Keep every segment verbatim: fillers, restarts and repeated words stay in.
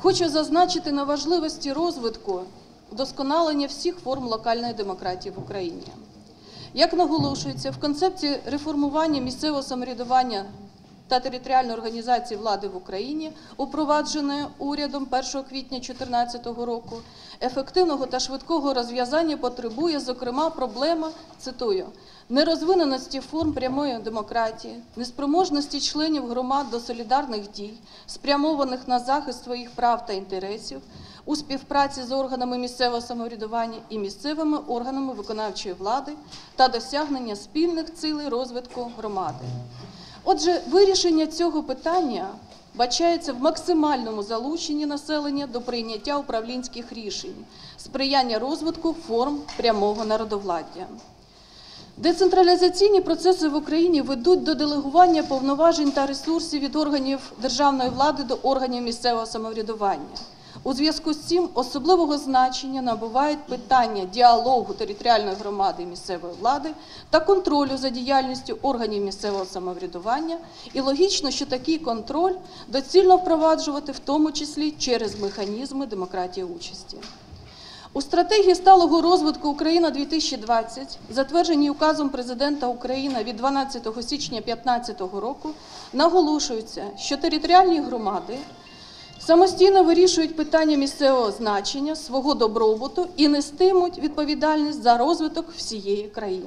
Хочу зазначити на важливості розвитку вдосконалення всіх форм локальної демократії в Україні. Як наголошується в концепції реформування місцевого самоврядування та територіальної організації влади в Україні, упровадженої урядом першого квітня дві тисячі чотирнадцятого року, ефективного та швидкого розв'язання потребує, зокрема, проблема, цитую, нерозвиненості форм прямої демократії, неспроможності членів громад до солідарних дій, спрямованих на захист своїх прав та інтересів, у співпраці з органами місцевого самоврядування і місцевими органами виконавчої влади та досягнення спільних цілей розвитку громади. Отже, вирішення цього питання бачається в максимальному залученні населення до прийняття управлінських рішень, сприяння розвитку форм прямого народовладдя. Децентралізаційні процеси в Україні ведуть до делегування повноважень та ресурсів від органів державної влади до органів місцевого самоврядування. У зв'язку з цим особливого значення набувають питання діалогу територіальної громади і місцевої влади та контролю за діяльністю органів місцевого самоврядування, і логічно, що такий контроль доцільно впроваджувати в тому числі через механізми демократії участі. У стратегії сталого розвитку «Україна дві тисячі двадцять», затвердженій указом Президента України від дванадцятого січня дві тисячі п'ятнадцятого року, наголошується, що територіальні громади самостійно вирішують питання місцевого значення, свого добробуту і нестимуть відповідальність за розвиток всієї країни.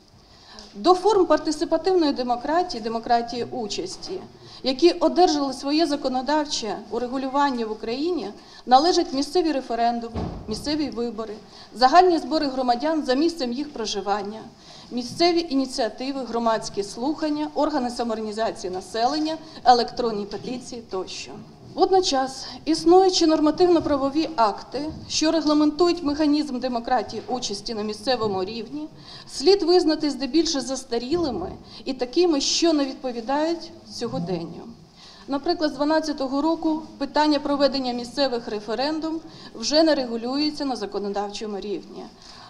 До форм партисипативної демократії, демократії участі, які одержали своє законодавче урегулювання в Україні, належать місцеві референдуми, місцеві вибори, загальні збори громадян за місцем їх проживання, місцеві ініціативи, громадські слухання, органи самоорганізації населення, електронні петиції тощо. Водночас, існуючі нормативно-правові акти, що регламентують механізм демократії участі на місцевому рівні, слід визнати здебільшого застарілими і такими, що не відповідають сьогоденню. Наприклад, з дві тисячі дванадцятого року питання проведення місцевих референдумів вже не регулюється на законодавчому рівні,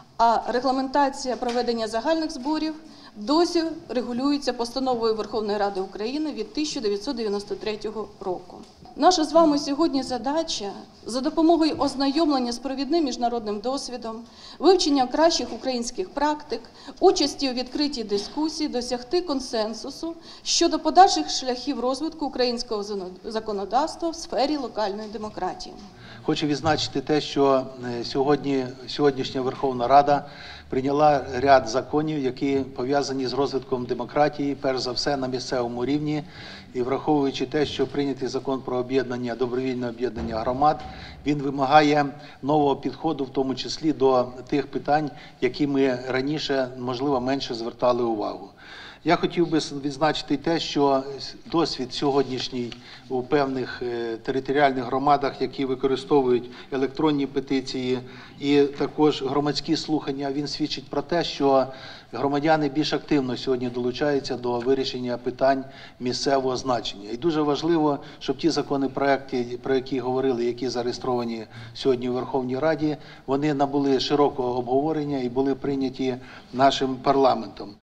а регламентація проведення загальних зборів досі регулюється постановою Верховної Ради України від тисяча дев'ятсот дев'яносто третього року. Наша з вами сьогодні задача за допомогою ознайомлення з провідним міжнародним досвідом, вивчення кращих українських практик, участі у відкритій дискусії досягти консенсусу щодо подальших шляхів розвитку українського законодавства в сфері локальної демократії. Хочу відзначити те, що сьогодні, сьогоднішня Верховна Рада прийняла ряд законів, які пов'язані з розвитком демократії, перш за все на місцевому рівні. І враховуючи те, що прийнятий закон про об'єднання, добровільне об'єднання громад, він вимагає нового підходу, в тому числі до тих питань, які ми раніше, можливо, менше звертали увагу. Я хотів би відзначити те, що досвід сьогоднішній у певних територіальних громадах, які використовують електронні петиції і також громадські слухання, він свідчить про те, що громадяни більш активно сьогодні долучаються до вирішення питань місцевого значення. І дуже важливо, щоб ті законопроекти, про які говорили, які зареєстровані сьогодні у Верховній Раді, вони набули широкого обговорення і були прийняті нашим парламентом.